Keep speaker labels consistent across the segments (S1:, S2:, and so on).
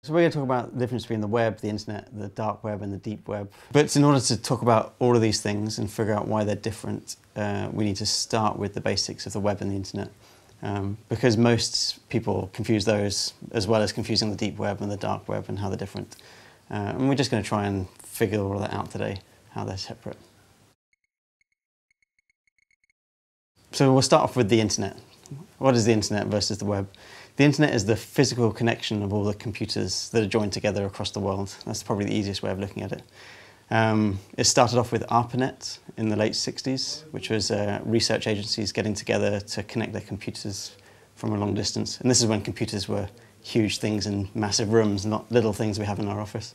S1: So we're going to talk about the difference between the web, the internet, the dark web and the deep web. But in order to talk about all of these things and figure out why they're different, we need to start with the basics of the web and the internet. Because most people confuse those as well as confusing the deep web and the dark web and how they're different. And we're just going to try and figure all of that out today, how they're separate. So we'll start off with the internet. What is the internet versus the web? The internet is the physical connection of all the computers that are joined together across the world. That's probably the easiest way of looking at it. It started off with ARPANET in the late 60s, which was research agencies getting together to connect their computers from a long distance. And this is when computers were huge things in massive rooms, not little things we have in our office.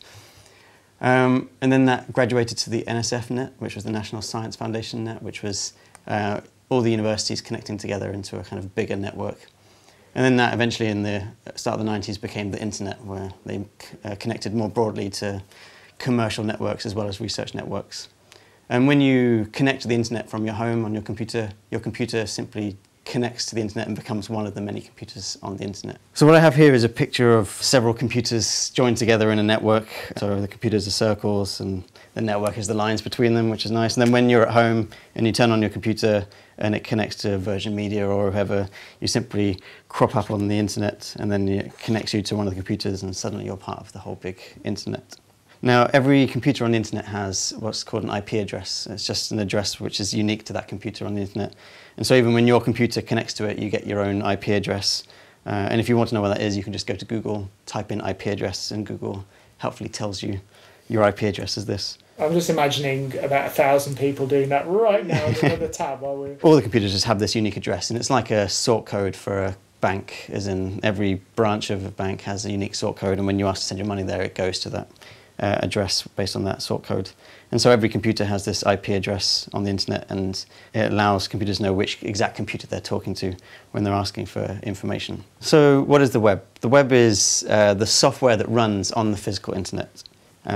S1: And then that graduated to the NSF net, which was the National Science Foundation net, which was all the universities connecting together into a kind of bigger network. And then that eventually in the start of the 90s became the internet, where they connected more broadly to commercial networks as well as research networks. And when you connect to the internet from your home on your computer simply connects to the internet and becomes one of the many computers on the internet. So what I have here is a picture of several computers joined together in a network. So the computers are circles and the network is the lines between them, which is nice. And then when you're at home and you turn on your computer and it connects to Virgin Media or whoever, you simply crop up on the internet and then it connects you to one of the computers and suddenly you're part of the whole big internet. Now, every computer on the internet has what's called an IP address. It's just an address which is unique to that computer on the internet. And so even when your computer connects to it, you get your own IP address. And if you want to know what that is, you can just go to Google, type in IP address, and Google helpfully tells you your IP address is this.
S2: I'm just imagining about 1,000 people doing that right now on another tab while we're...
S1: All the computers just have this unique address, and it's like a sort code for a bank, as in every branch of a bank has a unique sort code, and when you ask to send your money there, it goes to that address based on that sort code. And so every computer has this IP address on the internet, and it allows computers to know which exact computer they're talking to when they're asking for information. So what is the web? The web is the software that runs on the physical internet.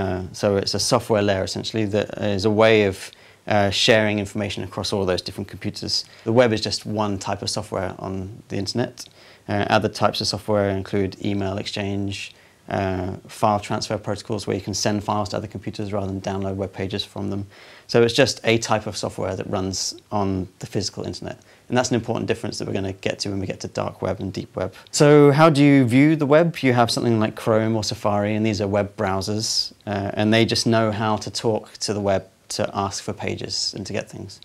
S1: So it's a software layer essentially that is a way of sharing information across all those different computers. The web is just one type of software on the internet. Other types of software include email exchange, file transfer protocols where you can send files to other computers rather than download web pages from them. So it's just a type of software that runs on the physical internet. And that's an important difference that we're going to get to when we get to dark web and deep web. So how do you view the web? You have something like Chrome or Safari, and these are web browsers. And they just know how to talk to the web to ask for pages and to get things.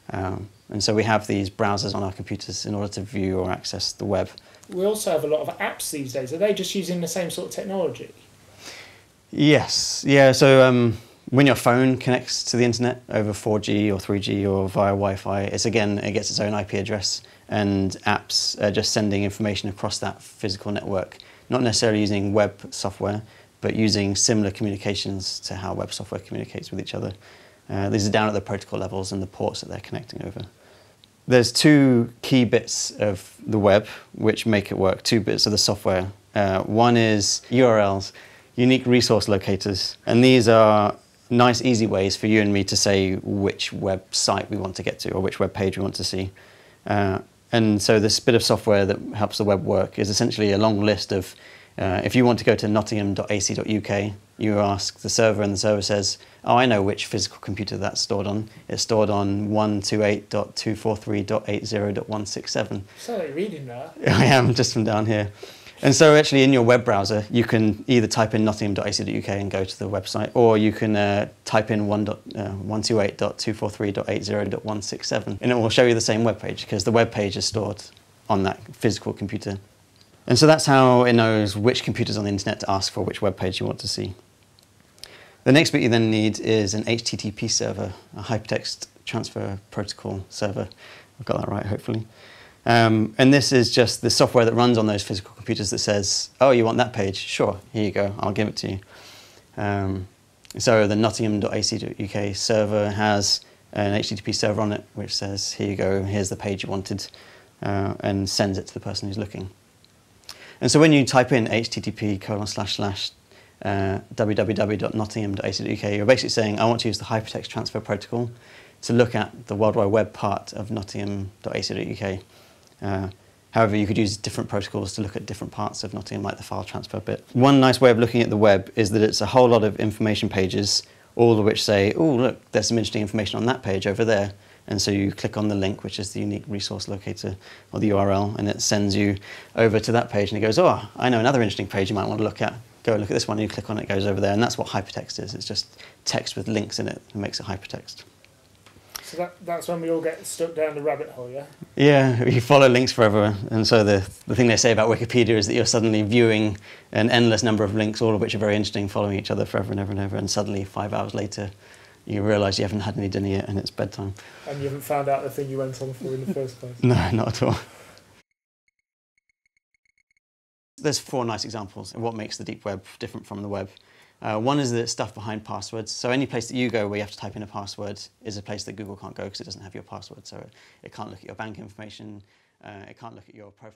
S1: And so we have these browsers on our computers in order to view or access the web.
S2: We also have a lot of apps these days. Are they just using the same sort of technology?
S1: Yes. Yeah. So when your phone connects to the internet over 4G or 3G or via Wi-Fi, it gets its own IP address, and apps are just sending information across that physical network, not necessarily using web software, but using similar communications to how web software communicates with each other. These are down at the protocol levels and the ports that they're connecting over. There's two key bits of the web which make it work, two bits of the software. One is URLs, unique resource locators, and these are nice, easy ways for you and me to say which website we want to get to or which web page we want to see. And so this bit of software that helps the web work is essentially a long list of, if you want to go to nottingham.ac.uk, you ask the server and the server says, oh, I know which physical computer that's stored on. It's stored on 128.243.80.167.
S2: So you're reading that.
S1: I am, just from down here. And so actually in your web browser, you can either type in nottingham.ac.uk and go to the website, or you can type in 128.243.80.167, and it will show you the same web page because the web page is stored on that physical computer. And so that's how it knows which computers on the internet to ask for which web page you want to see. The next bit you then need is an HTTP server, a hypertext transfer protocol server. I've got that right, hopefully. And this is just the software that runs on those physical computers that says, oh, you want that page? Sure, here you go, I'll give it to you. So the nottingham.ac.uk server has an HTTP server on it which says, here you go, here's the page you wanted, and sends it to the person who's looking. And so when you type in http://www.nottingham.ac.uk, you're basically saying, I want to use the hypertext transfer protocol to look at the World Wide Web part of nottingham.ac.uk. However, you could use different protocols to look at different parts of Nottingham, like the file transfer bit. One nice way of looking at the web is that it's a whole lot of information pages, all of which say, oh, look, there's some interesting information on that page over there. And so you click on the link, which is the unique resource locator, or the URL, and it sends you over to that page. And it goes, oh, I know another interesting page you might want to look at. Go and look at this one, and you click on it, it goes over there. And that's what hypertext is. It's just text with links in it that makes it hypertext.
S2: So that's when we all get stuck down the rabbit hole, yeah?
S1: Yeah, you follow links forever. And so the thing they say about Wikipedia is that you're suddenly viewing an endless number of links, all of which are very interesting, following each other forever and ever and ever. And suddenly, 5 hours later, you realise you haven't had any dinner yet and it's bedtime.
S2: And you haven't found out the thing you went on for in the first place.
S1: No, not at all. There's 4 nice examples of what makes the deep web different from the web. One is the stuff behind passwords. So any place that you go where you have to type in a password is a place that Google can't go because it doesn't have your password. So it can't look at your bank information, it can't look at your profile.